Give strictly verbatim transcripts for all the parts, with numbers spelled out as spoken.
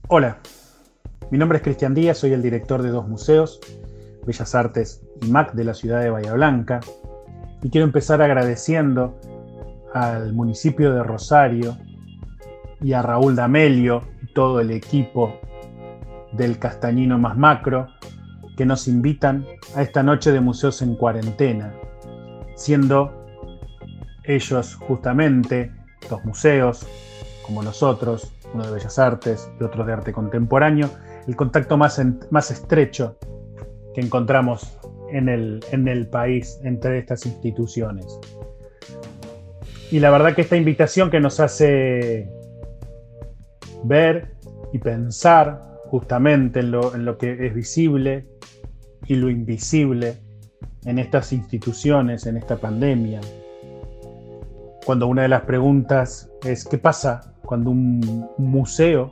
Hola, mi nombre es Cristian Díaz, soy el director de dos museos, Bellas Artes y M A C de la ciudad de Bahía Blanca, y quiero empezar agradeciendo al municipio de Rosario y a Raúl D'Amelio y todo el equipo del Castañino Más Macro que nos invitan a esta noche de museos en cuarentena, siendo ellos justamente dos museos como nosotros, uno de Bellas Artes y otro de Arte Contemporáneo, el contacto más, en, más estrecho que encontramos en el, en el país entre estas instituciones. Y la verdad que esta invitación que nos hace ver y pensar justamente en lo, en lo que es visible y lo invisible en estas instituciones, en esta pandemia. Cuando una de las preguntas es ¿qué pasa cuando un museo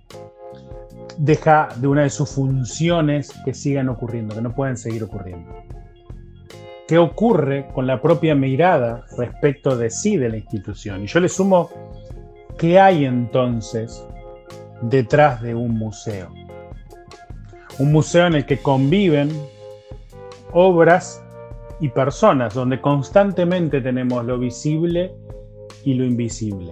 deja de una de sus funciones que sigan ocurriendo, que no pueden seguir ocurriendo? ¿Qué ocurre con la propia mirada respecto de sí de la institución? Y yo le sumo, ¿qué hay entonces detrás de un museo? Un museo en el que conviven obras y personas, donde constantemente tenemos lo visible y lo invisible.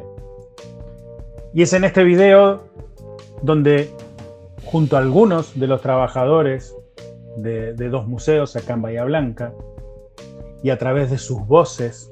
Y es en este video donde, junto a algunos de los trabajadores de, de dos museos acá en Bahía Blanca, y a través de sus voces,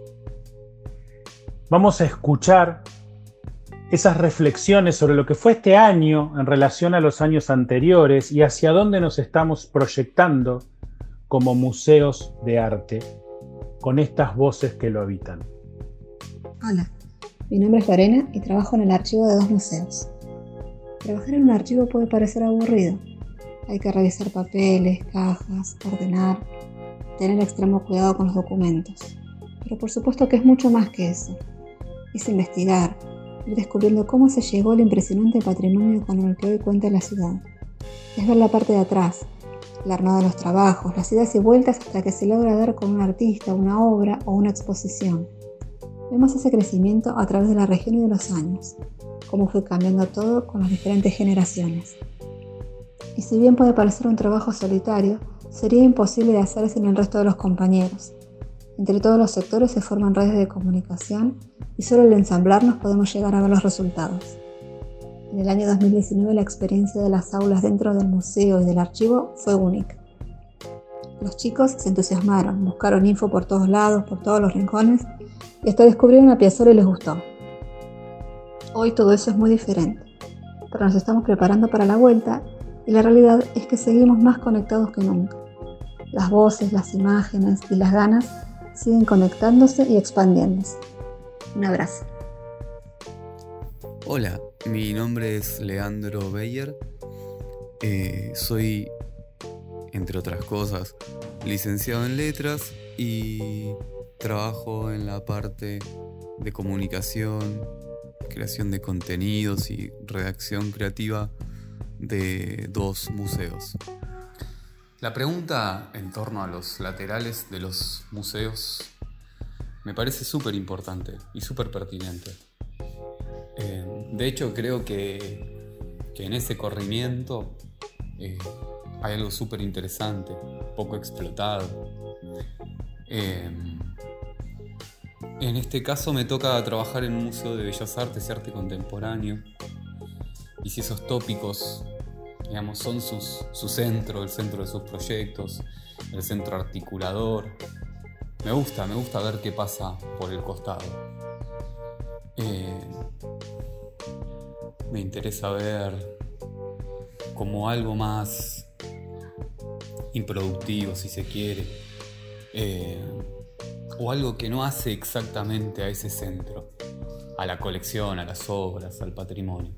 vamos a escuchar esas reflexiones sobre lo que fue este año en relación a los años anteriores y hacia dónde nos estamos proyectando como museos de arte, con estas voces que lo habitan. Hola, mi nombre es Lorena y trabajo en el archivo de dos museos. Trabajar en un archivo puede parecer aburrido. Hay que revisar papeles, cajas, ordenar, tener extremo cuidado con los documentos. Pero por supuesto que es mucho más que eso. Es investigar, ir descubriendo cómo se llegó al impresionante patrimonio con el que hoy cuenta la ciudad. Es ver la parte de atrás, la armada de los trabajos, las idas y vueltas hasta que se logra dar con un artista, una obra o una exposición. Vemos ese crecimiento a través de la región y de los años, cómo fue cambiando todo con las diferentes generaciones. Y si bien puede parecer un trabajo solitario, sería imposible de hacer sin el resto de los compañeros. Entre todos los sectores se forman redes de comunicación y solo al ensamblarnos podemos llegar a ver los resultados. En el año dos mil diecinueve la experiencia de las aulas dentro del museo y del archivo fue única. Los chicos se entusiasmaron, buscaron info por todos lados, por todos los rincones, y hasta descubrieron a Piazzolla y les gustó. Hoy todo eso es muy diferente, pero nos estamos preparando para la vuelta y la realidad es que seguimos más conectados que nunca. Las voces, las imágenes y las ganas siguen conectándose y expandiéndose. Un abrazo. Hola, mi nombre es Leandro Beyer. Eh, soy, entre otras cosas, licenciado en letras y trabajo en la parte de comunicación, creación de contenidos y redacción creativa de dos museos. La pregunta en torno a los laterales de los museos me parece súper importante y súper pertinente. Eh, de hecho, creo que, que en ese corrimiento eh, hay algo súper interesante, poco explotado. Eh, en este caso me toca trabajar en un museo de Bellas Artes y Arte Contemporáneo. Y si esos tópicos, digamos, son sus, su centro, el centro de sus proyectos, el centro articulador, me gusta, me gusta ver qué pasa por el costado. Eh, me interesa ver como algo más improductivo, si se quiere, eh, o algo que no hace exactamente a ese centro, a la colección, a las obras, al patrimonio.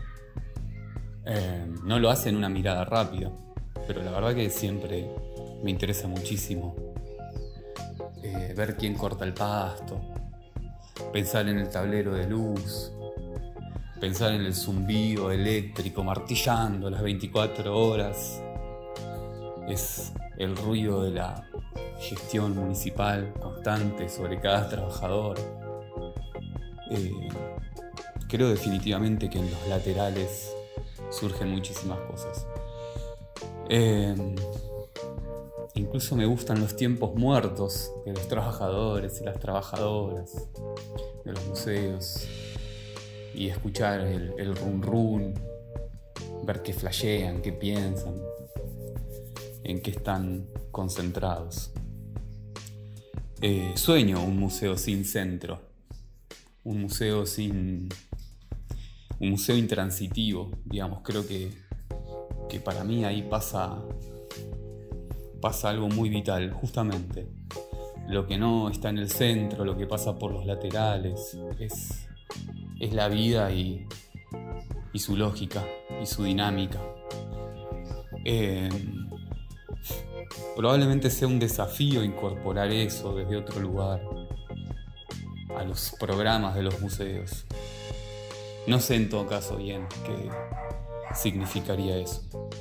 Eh, no lo hace en una mirada rápida, pero la verdad que siempre me interesa muchísimo eh, ver quién corta el pasto, pensar en el tablero de luz, pensar en el zumbido eléctrico martillando las veinticuatro horas. Es el ruido de la gestión municipal constante sobre cada trabajador. Eh, creo definitivamente que en los laterales surgen muchísimas cosas. Eh, incluso me gustan los tiempos muertos de los trabajadores y las trabajadoras de los museos, y escuchar el, el run run, ver qué flashean, qué piensan, en qué están concentrados. Eh, sueño un museo sin centro, un museo sin... un museo intransitivo, digamos. Creo que, que para mí ahí pasa, pasa algo muy vital, justamente. Lo que no está en el centro, lo que pasa por los laterales, es, es la vida y, y su lógica y su dinámica. Eh, probablemente sea un desafío incorporar eso desde otro lugar a los programas de los museos. No sé en todo caso bien qué significaría eso.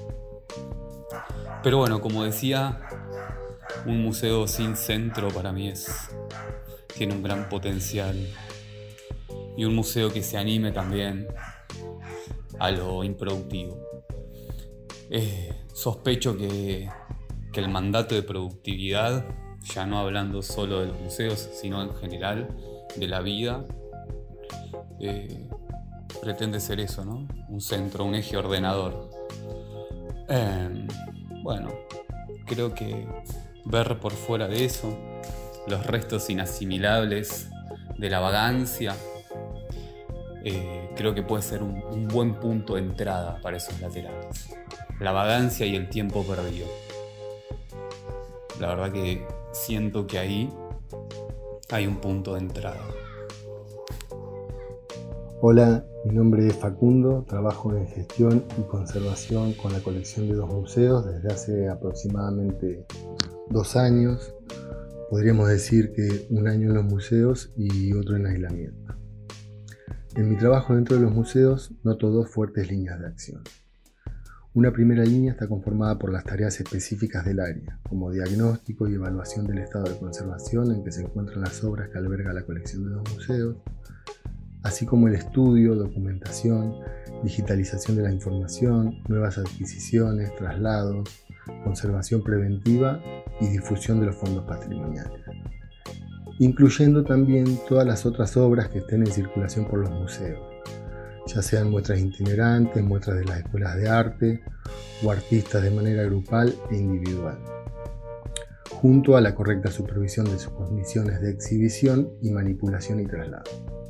Pero bueno, como decía, un museo sin centro para mí es, tiene un gran potencial. Y un museo que se anime también a lo improductivo. Eh, sospecho que, que el mandato de productividad, ya no hablando solo de los museos, sino en general de la vida, eh, pretende ser eso, ¿no? Un centro, un eje ordenador. Eh, bueno, creo que ver por fuera de eso los restos inasimilables de la vagancia, eh, creo que puede ser un, un buen punto de entrada para esos laterales. La vagancia y el tiempo perdido. La verdad que siento que ahí hay un punto de entrada. Hola, mi nombre es Facundo, trabajo en gestión y conservación con la colección de dos museos desde hace aproximadamente dos años. Podríamos decir que un año en los museos y otro en aislamiento. En mi trabajo dentro de los museos noto dos fuertes líneas de acción. Una primera línea está conformada por las tareas específicas del área, como diagnóstico y evaluación del estado de conservación en que se encuentran las obras que alberga la colección de los museos, así como el estudio, documentación, digitalización de la información, nuevas adquisiciones, traslados, conservación preventiva y difusión de los fondos patrimoniales, incluyendo también todas las otras obras que estén en circulación por los museos, ya sean muestras itinerantes, muestras de las escuelas de arte o artistas de manera grupal e individual, junto a la correcta supervisión de sus condiciones de exhibición y manipulación y traslado.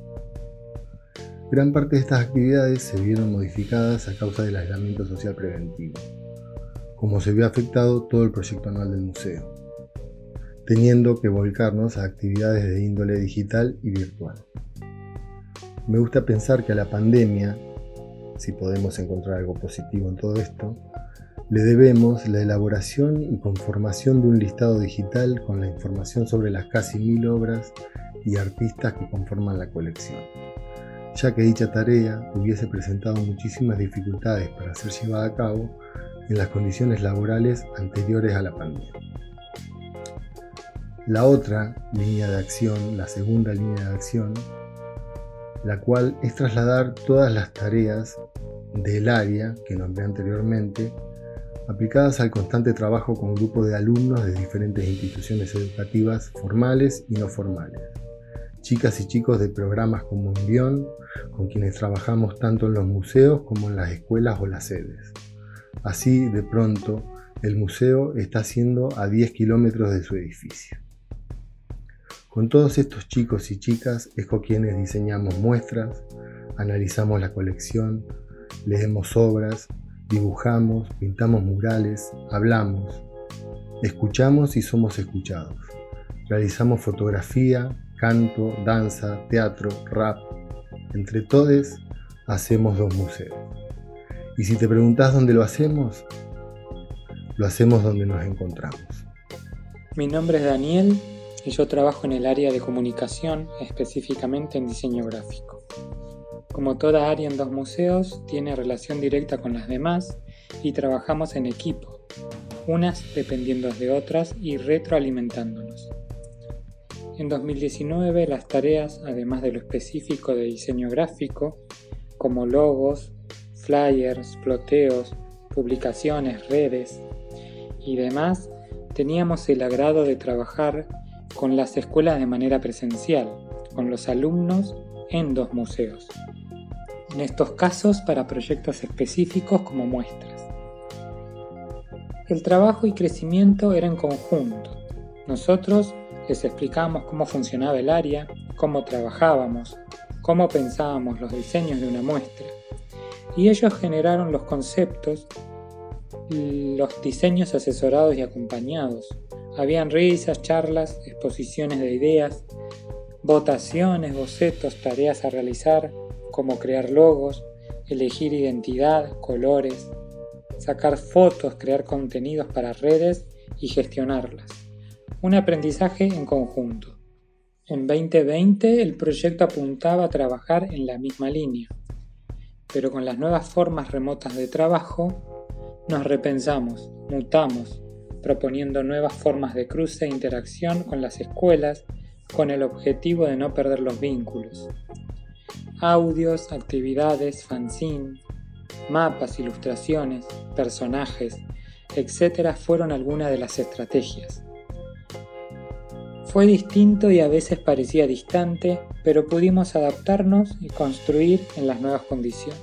Gran parte de estas actividades se vieron modificadas a causa del aislamiento social preventivo, como se vio afectado todo el proyecto anual del museo, teniendo que volcarnos a actividades de índole digital y virtual. Me gusta pensar que a la pandemia, si podemos encontrar algo positivo en todo esto, le debemos la elaboración y conformación de un listado digital con la información sobre las casi mil obras y artistas que conforman la colección, ya que dicha tarea hubiese presentado muchísimas dificultades para ser llevada a cabo en las condiciones laborales anteriores a la pandemia. La otra línea de acción, la segunda línea de acción, la cual es trasladar todas las tareas del área que nombré anteriormente, aplicadas al constante trabajo con grupos de alumnos de diferentes instituciones educativas formales y no formales, chicas y chicos de programas como Envión, con quienes trabajamos tanto en los museos como en las escuelas o las sedes. Así, de pronto, el museo está siendo a diez kilómetros de su edificio. Con todos estos chicos y chicas es con quienes diseñamos muestras, analizamos la colección, leemos obras, dibujamos, pintamos murales, hablamos, escuchamos y somos escuchados. Realizamos fotografía, canto, danza, teatro, rap. Entre todos hacemos dos museos. Y si te preguntás dónde lo hacemos, lo hacemos donde nos encontramos. Mi nombre es Daniel y yo trabajo en el área de comunicación, específicamente en diseño gráfico. Como toda área en dos museos, tiene relación directa con las demás y trabajamos en equipo, unas dependiendo de otras y retroalimentándonos. En dos mil diecinueve las tareas, además de lo específico de diseño gráfico, como logos, flyers, ploteos, publicaciones, redes y demás, teníamos el agrado de trabajar con las escuelas de manera presencial, con los alumnos en dos museos. En estos casos para proyectos específicos como muestras. El trabajo y crecimiento era en conjunto. Nosotros les explicábamos cómo funcionaba el área, cómo trabajábamos, cómo pensábamos los diseños de una muestra. Y ellos generaron los conceptos, los diseños asesorados y acompañados. Habían risas, charlas, exposiciones de ideas, votaciones, bocetos, tareas a realizar, como crear logos, elegir identidad, colores, sacar fotos, crear contenidos para redes y gestionarlas. Un aprendizaje en conjunto. En veinte veinte el proyecto apuntaba a trabajar en la misma línea, pero con las nuevas formas remotas de trabajo nos repensamos, mutamos, proponiendo nuevas formas de cruce e interacción con las escuelas con el objetivo de no perder los vínculos. Audios, actividades, fanzine, mapas, ilustraciones, personajes, etcétera fueron algunas de las estrategias. Fue distinto y a veces parecía distante, pero pudimos adaptarnos y construir en las nuevas condiciones.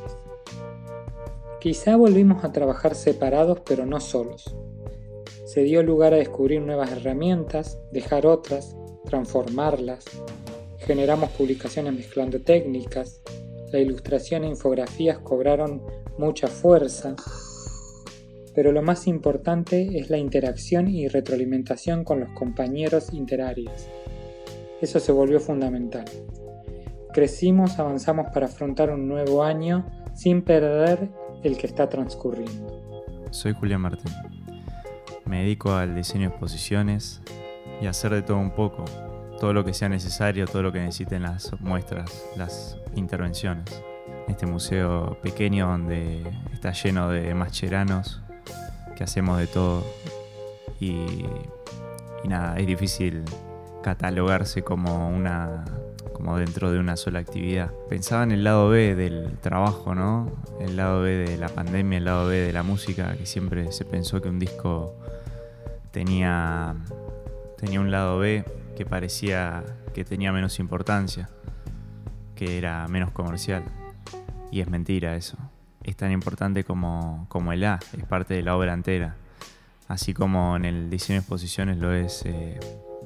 Quizá volvimos a trabajar separados pero no solos. Se dio lugar a descubrir nuevas herramientas, dejar otras, transformarlas. Generamos publicaciones mezclando técnicas. La ilustración e infografías cobraron mucha fuerza. Pero lo más importante es la interacción y retroalimentación con los compañeros interáreas. Eso se volvió fundamental. Crecimos, avanzamos para afrontar un nuevo año sin perder el que está transcurriendo. Soy Julián Martín. Me dedico al diseño de exposiciones y a hacer de todo un poco. Todo lo que sea necesario, todo lo que necesiten las muestras, las intervenciones. Este museo pequeño donde está lleno de mascheranos, que hacemos de todo y, y nada, es difícil catalogarse como una como dentro de una sola actividad. Pensaba en el lado B del trabajo, ¿no? El lado B de la pandemia, el lado B de la música, que siempre se pensó que un disco tenía, tenía un lado B que parecía que tenía menos importancia, que era menos comercial. Y es mentira eso. Es tan importante como, como el A, es parte de la obra entera. Así como en el diseño de exposiciones lo es eh,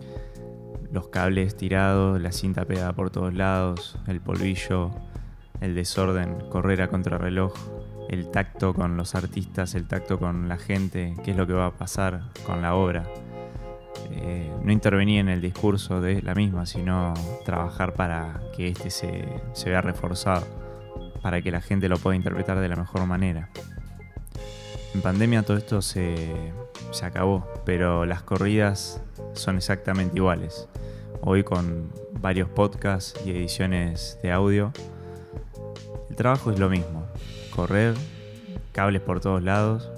los cables tirados, la cinta pegada por todos lados, el polvillo, el desorden, correr a contrarreloj, el tacto con los artistas, el tacto con la gente, qué es lo que va a pasar con la obra. Eh, no intervenir en el discurso de la misma, sino trabajar para que este se, se vea reforzado, para que la gente lo pueda interpretar de la mejor manera. En pandemia todo esto se, se acabó, pero las corridas son exactamente iguales. Hoy con varios podcasts y ediciones de audio, el trabajo es lo mismo. Correr, cables por todos lados,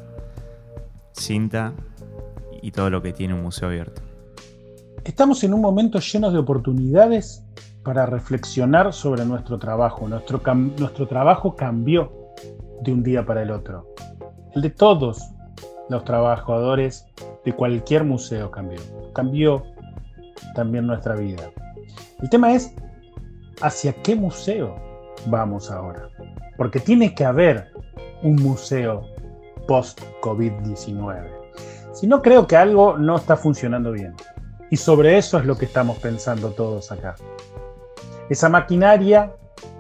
cinta y todo lo que tiene un museo abierto. Estamos en un momento lleno de oportunidades para reflexionar sobre nuestro trabajo. Nuestro, cam- nuestro trabajo cambió de un día para el otro. El de todos los trabajadores de cualquier museo cambió. Cambió también nuestra vida. El tema es, ¿hacia qué museo vamos ahora? Porque tiene que haber un museo post-covid diecinueve. Si no, creo que algo no está funcionando bien. Y sobre eso es lo que estamos pensando todos acá. Esa maquinaria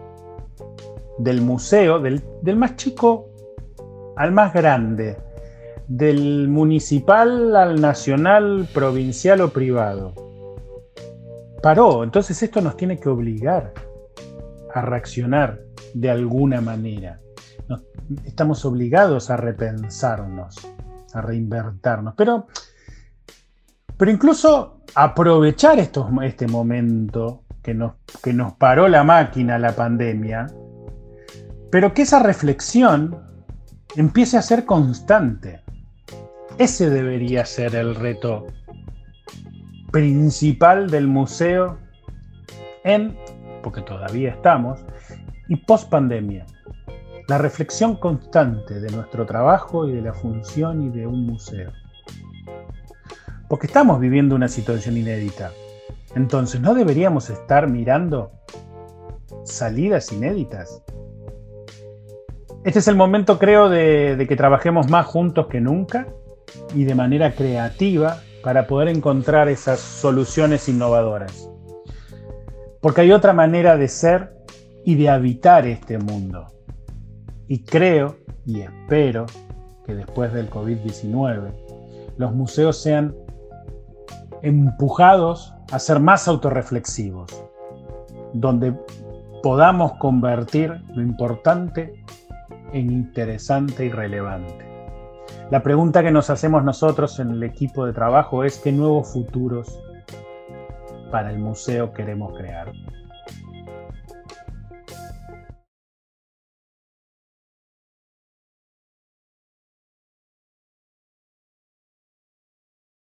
del museo, del, del más chico al más grande, del municipal al nacional, provincial o privado, paró. Entonces esto nos tiene que obligar a reaccionar de alguna manera. Nos, estamos obligados a repensarnos, a reinvertirnos, pero, pero incluso aprovechar estos, este momento que nos, que nos paró la máquina, la pandemia, pero que esa reflexión empiece a ser constante. Ese debería ser el reto principal del museo en, porque todavía estamos, y post pandemia. la reflexión constante de nuestro trabajo y de la función y de un museo. Porque estamos viviendo una situación inédita. Entonces, ¿no deberíamos estar mirando salidas inéditas? Este es el momento, creo, de, de que trabajemos más juntos que nunca y de manera creativa para poder encontrar esas soluciones innovadoras. Porque hay otra manera de ser y de habitar este mundo. Y creo y espero que después del COVID diecinueve los museos sean empujados a ser más autorreflexivos, donde podamos convertir lo importante en interesante y relevante. La pregunta que nos hacemos nosotros en el equipo de trabajo es: ¿qué nuevos futuros para el museo queremos crear?